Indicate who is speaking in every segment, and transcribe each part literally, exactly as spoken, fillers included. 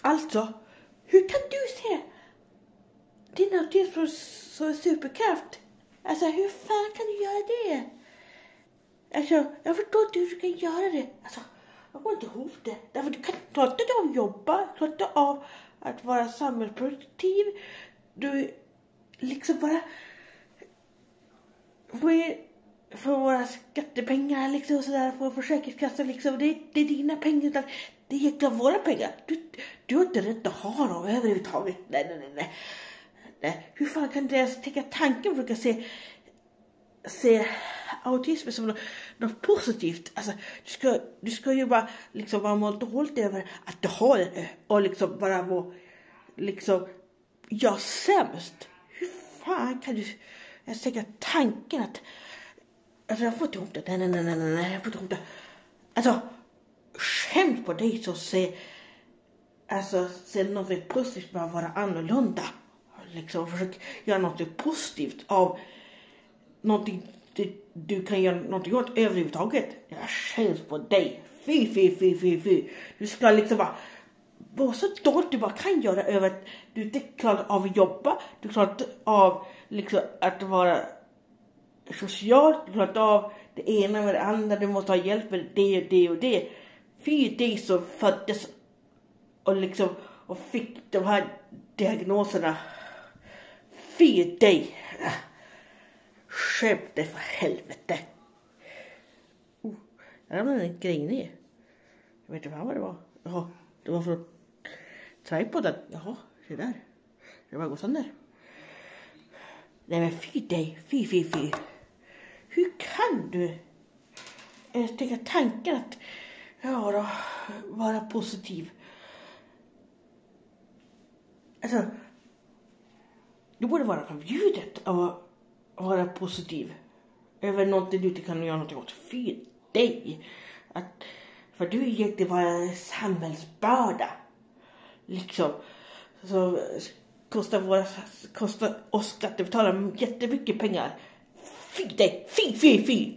Speaker 1: Alltså, hur kan du se din autism som superkraft? Alltså, hur fan kan du göra det? Alltså, jag förstår inte hur du kan göra det. Alltså, jag går inte ihop det. Därför du kan klara inte av att jobba, klara inte av att vara samhällsproduktiv. Du liksom bara för, för våra skattepengar liksom och sådär, för försäkringskassan liksom. Det, det är dina pengar, utan det är egentligen våra pengar. Du, du har inte rätt att ha dem överhuvudtaget. Nej, nej, nej, nej. nej. Hur fan kan du ens tänka tanken för att se se autism som något, något positivt? Alltså, du ska, du ska ju bara liksom vara må dåligt över att du har det och liksom bara må liksom jag sämst. Hur fan kan du ens tänka tanken att alltså jag får inte ihop det. Nej, nej, nej, nej, nej, jag får inte ihop det. Alltså, skämt på dig så se alltså se något positivt med att vara annorlunda. Liksom försök göra något positivt av någonting du, du kan göra någonting åt överhuvudtaget. Jag skäms på dig. Fy, fy, fy, fy, fy. Du ska liksom bara vara så dåligt du bara kan göra över att du inte klarar av att jobba. Du klarar inte av liksom att vara social. Du klarar inte av det ena med det andra. Du måste ha hjälp med det och det och det. Fy dig som föddes och liksom och fick de här diagnoserna. Fy dig. Skämt dig för helvete. Oh, där var en grej ner. Jag vet inte vad det var. Jaha, det var för tripoden. Jaha, se där. Det var gått sönder. Nej men fy dig. Fy, fy, fy. Hur kan du eh, tänka tanken att ja då, vara positiv? Alltså, det borde vara förbjudet att vara positiv över någonting du inte kan göra någonting åt. Fy dig. Att, för du är egentligen bara en samhällsbörda. Liksom. Så kostar, våra, kostar oss skattebetalare jättemycket pengar. Fy dig. Fy, fy, fy.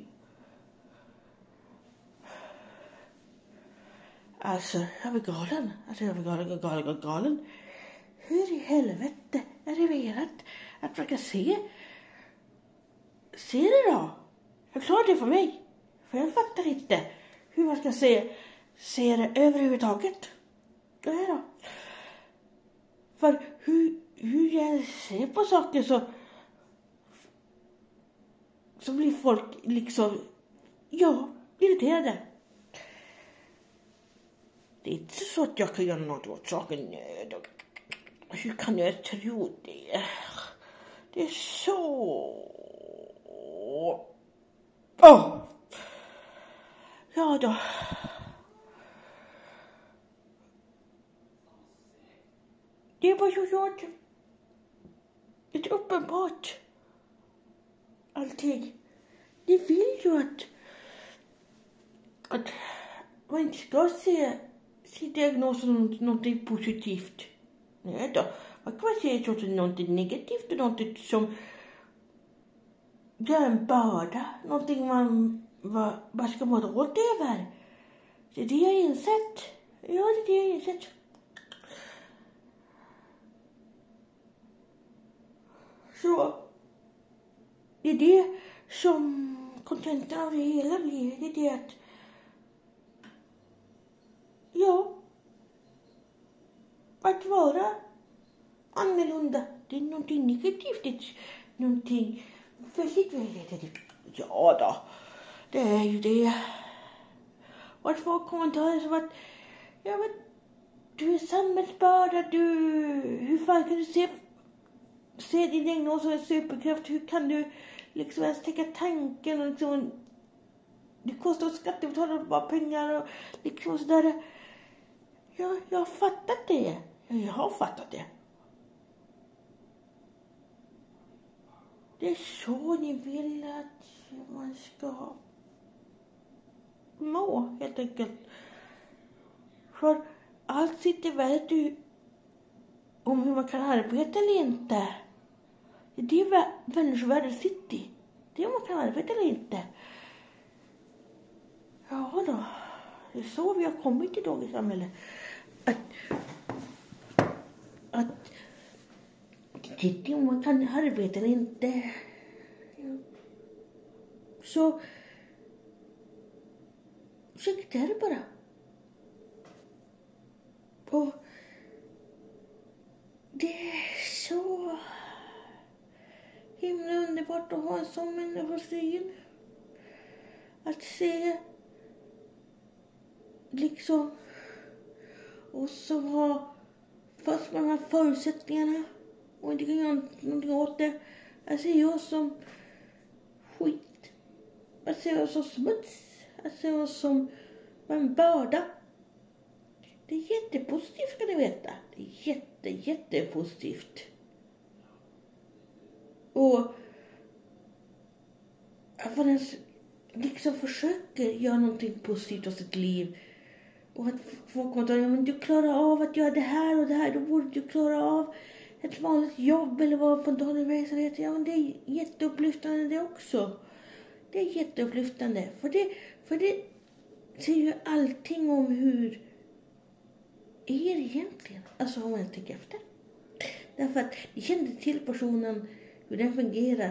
Speaker 1: Alltså, jag är galen. Alltså, jag är galen, galen, galen, galen. Hur i helvete är det menat att försöka se Se det då. Förklara det för mig. För jag fattar inte hur man ska se, se det överhuvudtaget. Det är då. För hur, hur jag ser på saker så så blir folk liksom ja, irriterade. Det är inte så att jag kan göra något åt saken. Hur kan jag tro det? Det är så Åh! Oh. Ja då. Det var ju jag. Det är uppenbart. Allting. Det vill ju att att man inte ska se, se diagnosen som något positivt. Nej då. Man kan se det som något negativt och något som det är en börda. Någonting man va, bara ska vara dåligt över. Det är det jag har insett. Ja, det är det jag har insett. Så. Det är det som kontentan av det hela blir. Det är det att. Ja. Att vara annorlunda. Det är någonting negativt. Det är någonting väldigt, väldigt. Ja då. Det är ju det. Och att få kommentarer som att ja men du är samhällsbörda, du hur fan kan du se se din diagnos som en superkraft, hur kan du liksom ens tänka tanken och liksom det kostar skattebetalare bara pengar och liksom sådär. Ja, jag har fattat det. Jag har fattat det. Det är så ni vill att man ska må, helt enkelt. För allt sitter väldigt u- om hur man kan arbeta eller inte. Det är det människovärlden sitter i. Det är om man kan arbeta eller inte. Ja då. Det är så vi har kommit idag i samhället. Att att titta om man kan arbeta eller inte. Så så det är det bara. Och det är så himla underbart att ha en sån människosyn. Att se liksom oss som har, fast man har förutsättningarna och inte kan göra någonting åt det. Att se oss som skit. Att se oss som smuts. Att se oss som en börda. Det är jättepositivt, ska ni veta. Det är jätte, jättepositivt. Och att man ens liksom försöker göra någonting positivt av sitt liv. Och att folk kommer att säga, men du klarar av att göra det här och det här. Då borde du klara av ett vanligt jobb eller vad på en daglig verksamhet. Ja, men det är jätteupplyftande det också. Det är jätteupplyftande. För det, för det säger ju allting om hur är det egentligen. Alltså om man tänker efter. Därför att ni kände till personen, hur den fungerar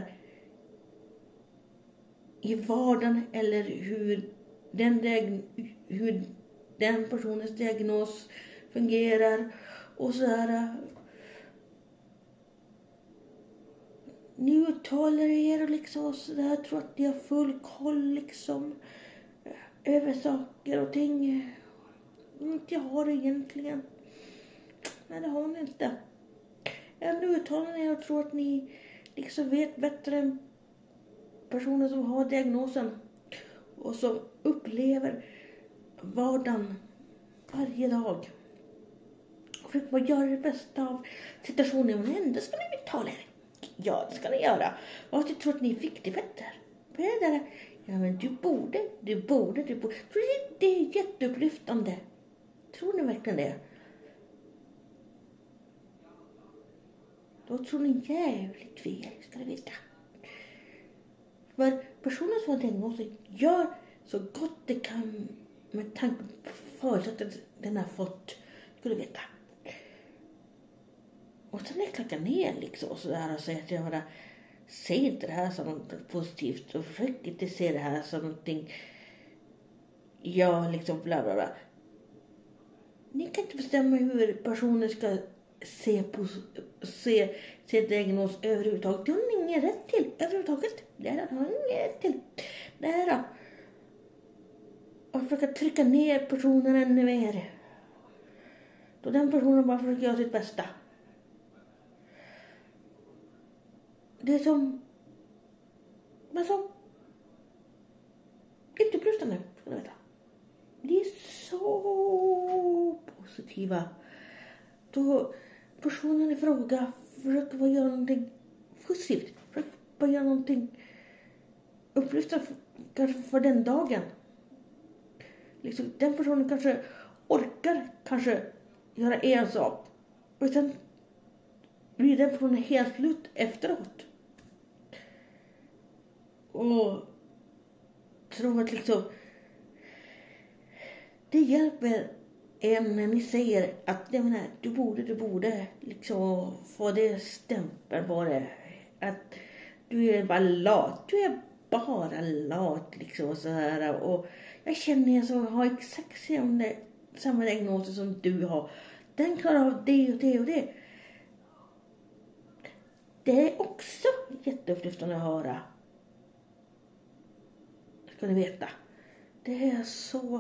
Speaker 1: i vardagen, eller hur den, hur den personens diagnos fungerar och så här. Ni uttalar er och liksom och så där, tror att ni har full koll liksom över saker och ting. Inte jag har det egentligen. Nej, det har ni inte. Ändå uttalar ni och tror att ni liksom vet bättre än personer som har diagnosen och som upplever vardagen varje dag. Och försöker bara göra det bästa av situationen. Men ändå ska ni uttala er. Ja, det ska ni göra. Och jag tror att ni fick det bättre. Bättre. Ja, men du borde, du borde, du borde. För det, det är jätteupplyftande. Tror ni verkligen det? Då tror ni jävligt fel, ska ni veta. För personen som har diagnosen gör så gott det kan med tanke på förutsättningar den har fått, skulle veta. Och sen är jag klackar ner liksom och sådär och säger att jag bara, se inte det här som något positivt och försök inte se det här som någonting, ja liksom bla bla bla. Ni kan inte bestämma hur personer ska se på, se, se diagnos överhuvudtaget. Det har ni ingen rätt till överhuvudtaget. Det har ni ingen rätt till. Det här då. Och försöka trycka ner personen ännu mer. Då den personen bara försöker göra sitt bästa. Det är som, men som inte plustande, ska du veta. Det är så positiva. Då personen i fråga försöker bara göra någonting positivt. Försöker bara göra någonting upplyftande kanske för den dagen. Liksom, den personen kanske orkar kanske göra en sak. Och sen blir den personen helt slut efteråt. Och tror att liksom det hjälper en när ni säger att jag menar, du borde, du borde liksom få det stämpel på det. Att du är bara lat. Du är bara lat liksom och så här. Och jag känner en som har exakt samma, samma diagnoser som du har. Den klarar av det och det och det. Det är också jätteupplyftande att höra. Ska ni veta. Det är så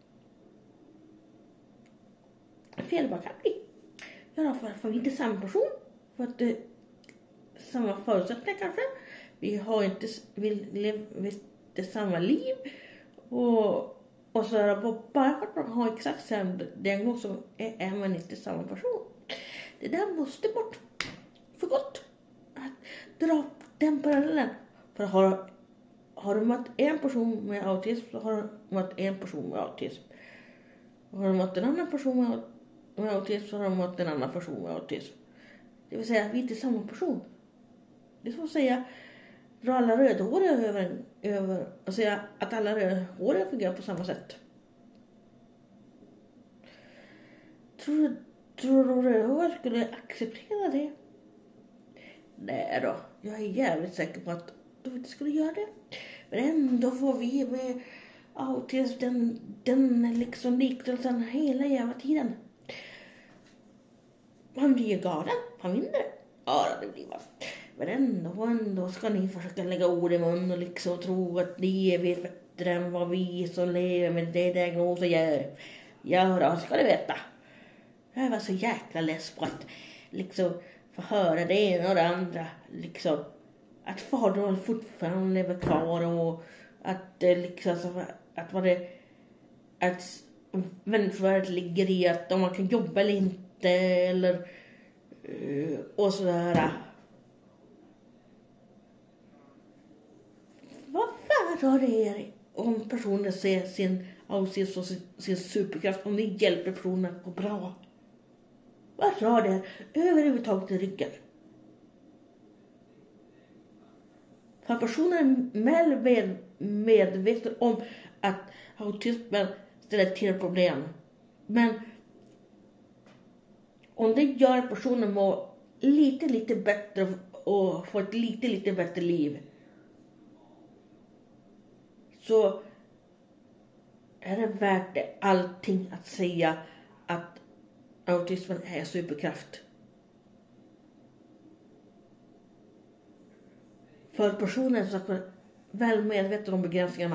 Speaker 1: fel bara kan bli. Ja, för, för vi är inte samma person. För att det samma förutsättningar kanske. Vi har inte, vi lever inte samma liv. Och, och så är det bara för att man har exakt samma diagnos så är, är man inte samma person. Det där måste bort för gott. Att dra den parallellen. För har, har du mött en person med autism så har du mött en person med autism. Och har du mött en annan person med, med autism så har du mött en annan person med autism. Det vill säga, vi är inte samma person. Det är som att säga, dra alla rödhåriga över, över och säga att alla rödhåriga fungerar på samma sätt. Tror, Tror du rövare skulle acceptera det? Nej då, jag är jävligt säker på att de inte skulle göra det. Men ändå får vi med autism den, den liksom liknelsen hela jävla tiden. Man blir galen, man vinner. Ja, det blir man. Men ändå, ändå ska ni försöka lägga ord i mun och liksom tro att ni vet bättre än vad vi som lever med det diagnoser gör. Ja, då ska du veta. Jag var så jäkla less på att liksom få höra det ena och det andra. Liksom att fadern fortfarande lever kvar och att det liksom att vad det att människovärdet ligger i att om man kan jobba eller inte eller uh, och sådär. Vad fan har det er om personen ser sin autism och sin, sin superkraft om ni hjälper personen att gå bra? Vad har det överhuvudtaget i ryggen? För personen är med, medveten om att autismen ställer till problem. Men om det gör personen må lite lite bättre och få ett lite lite bättre liv, så är det värt det allting att säga att autismen är superkraft. För personen som är väl medveten om begränsningarna.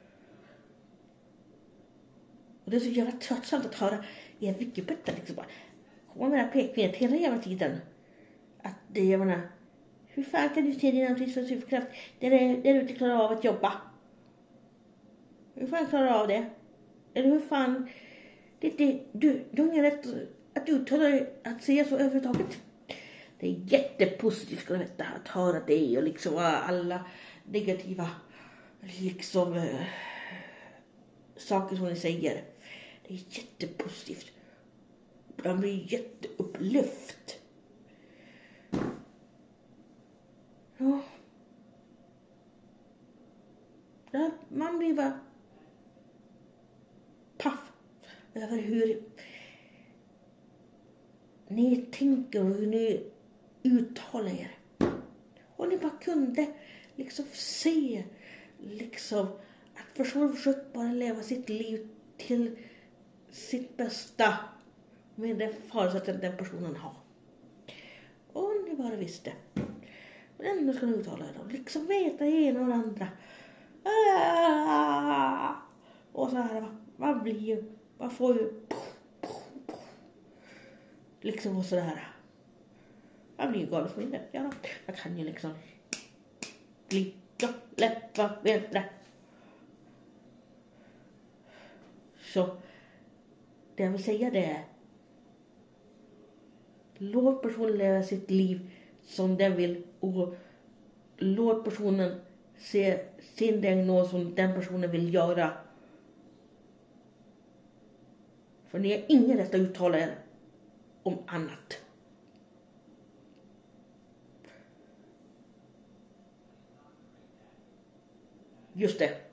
Speaker 1: Och det är så jävla tröttsamt att höra i Wikipedia liksom bara komma med det här pekfingret hela jävla tiden. Att det, jag menar, hur fan kan du se din autism som superkraft där, där du inte klarar av att jobba? Hur fan klarar du av det? Eller hur fan, det, det, du, du har ingen rätt att uttala dig att säga så överhuvudtaget. Det är jättepositivt, ska du veta, att höra det och liksom alla negativa liksom äh, saker som ni säger. Det är jättepositivt. Man blir jätteupplyft. Ja. Ja, man blir bara paff över hur ni tänker och hur ni uttalar er. Och ni bara kunde liksom se liksom att personen försökt bara leva sitt liv till sitt bästa med det förutsättningen den personen har. Och ni bara visste. Men ändå ska ni uttala er och liksom veta det ena och det andra. Ah! Och så här, man blir ju, man får ju liksom och sådär. Man blir ju galen för minnet. Ja, jag kan ju liksom blicka, läppa, vedra. Så det jag vill säga det är, låt personen leva sitt liv som den vill och låt personen se sin diagnos som den personen vill göra. För ni har ingen rätt att uttala er om annat. Just det.